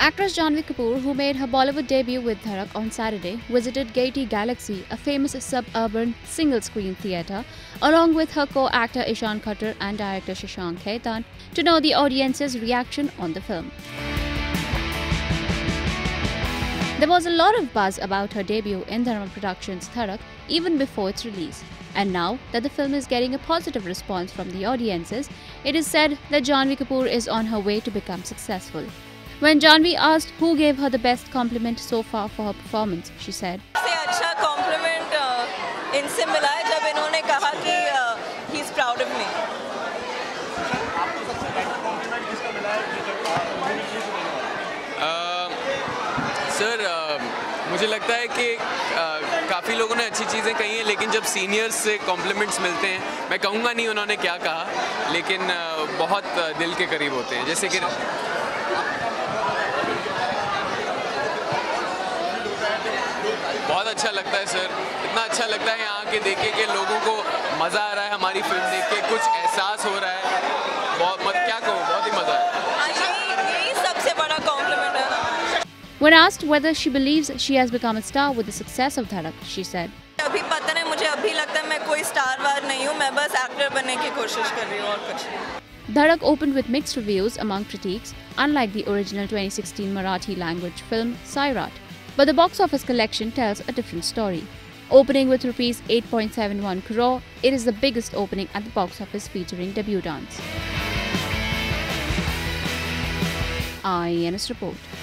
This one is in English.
Actress Janhvi Kapoor, who made her Bollywood debut with Dhadak on Saturday, visited Gaiety-Galaxy, a famous suburban single-screen theatre, along with her co-actor Ishaan Khatter and director Shashank Khaitan, to know the audience's reaction on the film. There was a lot of buzz about her debut in Dharma Productions' Dhadak even before its release. And now that the film is getting a positive response from the audiences, it is said that Janhvi Kapoor is on her way to become successful. When Janhvi asked who gave her the best compliment so far for her performance, she said, अच्छा compliment इनसे मिला है जब इन्होंने कहा कि he is proud of me. Sir मुझे लगता है कि काफ़ी लोगों ने अच्छी चीज़ें कही हैं, लेकिन जब सीनियर्स से कॉम्प्लीमेंट्स मिलते हैं, मैं कहूँगा नहीं उन्होंने क्या कहा, लेकिन बहुत दिल के करीब होते हैं। जैसे कि बहुत अच्छा लगता है सर, इतना अच्छा लगता है यहाँ के देख के लोगों को मज़ा आ रहा है, हमारी फिल्म देख के कुछ एहसास हो रहा है, बहुत क्या कहूँ, बहुत ही मज़ा है। यही सबसे बड़ा कॉम्प्लीमेंट है। When asked whether she believes she has become a star with the success of Dhadak, she said, अभी पता नहीं, मुझे अभी लगता है मैं कोई स्टार वार नहीं हूँ, मैं बस एक्टर बनने की कोशिश कर रही हूँ और कुछ नहीं। Dhadak opened with mixed reviews among critics, unlike the original 2016 Marathi language film Sairat. But the box office collection tells a different story. Opening with Rs 8.71 crore, it is the biggest opening at the box office featuring debutants. IANS report.